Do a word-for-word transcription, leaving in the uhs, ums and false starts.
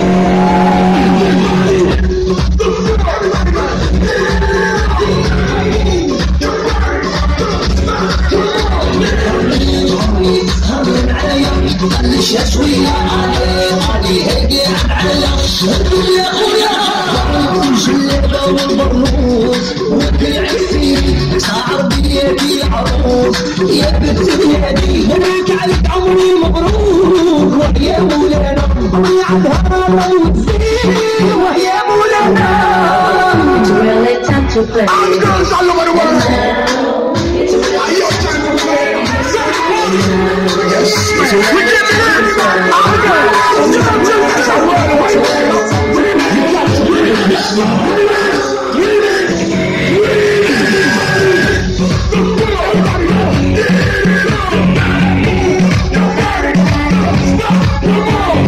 يا شوية علي علي هيك على يا خويا اللعبة والبرنوس وبالعكسين صعب بيدي العروس يا بنت بلادي مبروك عليك عمري مبروك ويا مولانا ويعدها وتزيد ويا مولانا. It's really time to play. All the girls all over the world. It's really time to play. Yes, it's